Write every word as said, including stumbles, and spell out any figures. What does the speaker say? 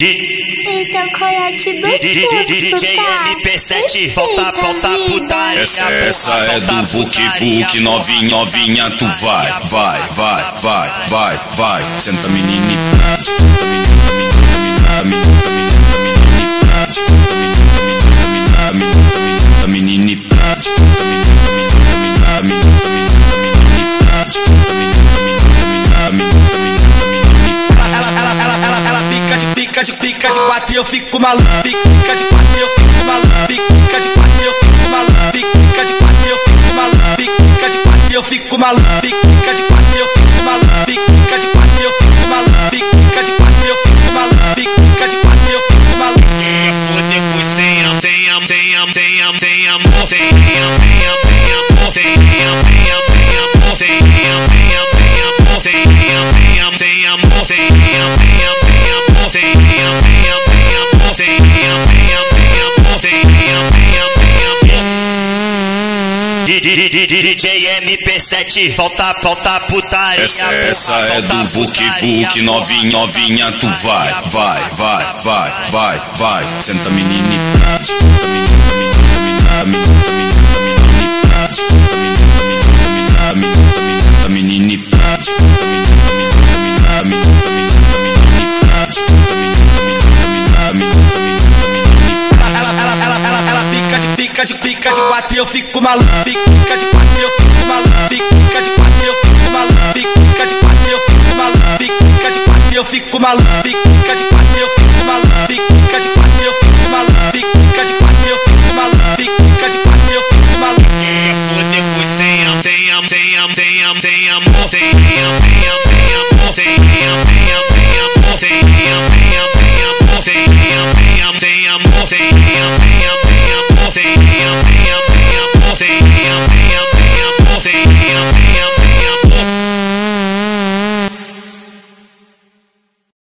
Esse é o coiote gostoso, tá? M P sete, volta, volta, putaria. Essa, essa é do Vuk Vuk, novinha, novinha, tu vai, vai, vai, vai, vai, vai. Senta menina, senta menina, senta menina, Fica de pica de quatro e eu fico maluco. Fica de quatro e eu fico maluco. Fica de quatro e eu fico maluco. Fica de quatro e eu fico maluco. Fica de quatro e eu fico maluco. Fica de quatro e eu fico maluco. Fica de quatro e eu fico maluco. Fica de quatro e eu fico maluco. Fica de quatro e eu fico maluco. É foder por sem amor, sem amor, sem amor, sem amor, sem amor, sem amor, sem amor, sem amor, sem amor, sem amor, sem amor, sem amor. D J M P sete, volta, volta, putaria. Essa, essa é do Vuk Vuk, novinha, novinha, tu vai, vai, vai, vai, vai, vai. Senta menina, senta menina, senta menina, Fica de pica de quatro e eu fico maluco. Fica de quatro e eu fico maluco. Fica de quatro e eu fico maluco. Fica de quatro e eu fico maluco. Fica de quatro e eu fico maluco. Fica de quatro e eu fico maluco. Fica de quatro e eu fico maluco. Fica de quatro e eu fico maluco. Fica de quatro e eu fico maluco. É foder por sem amor, sem amor, sem amor, sem amor, sem amor, sem amor, sem amor, sem amor, sem amor, sem amor, sem amor, sem amor, sem amor, sem amor, sem amor, sem amor.